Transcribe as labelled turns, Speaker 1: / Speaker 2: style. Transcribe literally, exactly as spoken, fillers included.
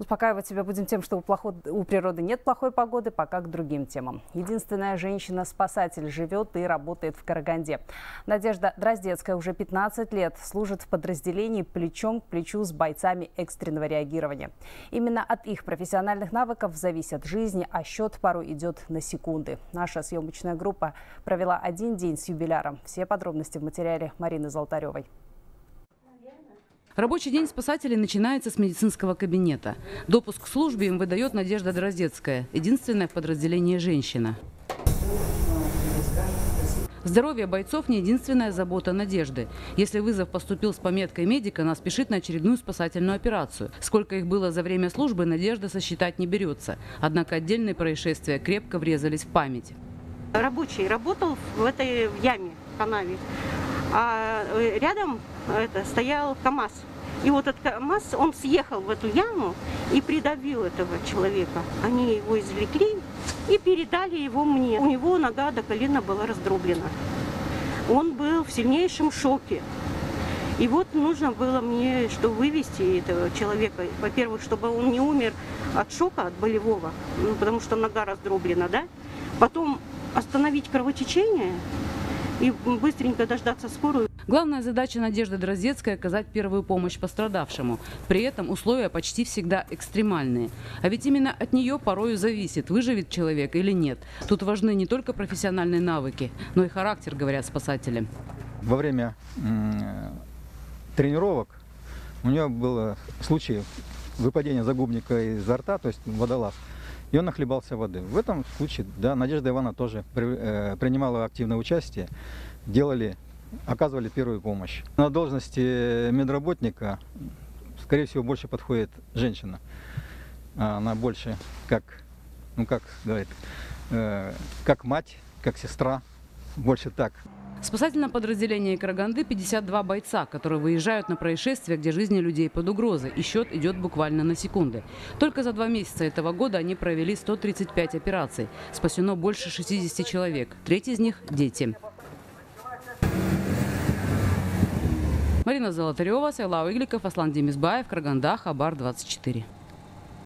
Speaker 1: Успокаивать себя будем тем, что у, плохо... у природы нет плохой погоды, пока к другим темам. Единственная женщина-спасатель живет и работает в Караганде. Надежда Дроздецкая уже пятнадцать лет служит в подразделении плечом к плечу с бойцами экстренного реагирования. Именно от их профессиональных навыков зависит жизнь, а счет порой идет на секунды. Наша съемочная группа провела один день с юбиляром. Все подробности в материале Марины Золотаревой.
Speaker 2: Рабочий день спасателей начинается с медицинского кабинета. Допуск к службе им выдает Надежда Дроздецкая, единственная в подразделении женщина. Здоровье бойцов не единственная забота Надежды. Если вызов поступил с пометкой медика, она спешит на очередную спасательную операцию. Сколько их было за время службы, Надежда сосчитать не берется. Однако отдельные происшествия крепко врезались в память.
Speaker 3: Рабочий работал в этой яме, канаве. А рядом это, стоял КАМАЗ. И вот этот КАМАЗ, он съехал в эту яму и придавил этого человека. Они его извлекли и передали его мне. У него нога до колена была раздроблена. Он был в сильнейшем шоке. И вот нужно было мне, что вывести этого человека. Во-первых, чтобы он не умер от шока, от болевого, ну, потому что нога раздроблена, да? Потом остановить кровотечение и быстренько дождаться скорую.
Speaker 2: Главная задача Надежды Дроздецкой – оказать первую помощь пострадавшему. При этом условия почти всегда экстремальные. А ведь именно от нее порою зависит, выживет человек или нет. Тут важны не только профессиональные навыки, но и характер, говорят спасатели.
Speaker 4: Во время тренировок у нее был случай выпадения загубника изо рта, то есть водолаз. И он нахлебался воды. В этом случае, да, Надежда Ивановна тоже при, э, принимала активное участие, делали, оказывали первую помощь. На должности медработника, скорее всего, больше подходит женщина. Она больше как, ну как говорит, э, как мать, как сестра, больше так.
Speaker 2: В спасательном подразделении Караганды пятьдесят два бойца, которые выезжают на происшествия, где жизни людей под угрозой. И счет идет буквально на секунды. Только за два месяца этого года они провели сто тридцать пять операций. Спасено больше шестидесяти человек. Треть из них – дети. Марина Золотарева, Сайлау Игликов, Аслан Демисбаев, Караганда, Хабар двадцать четыре.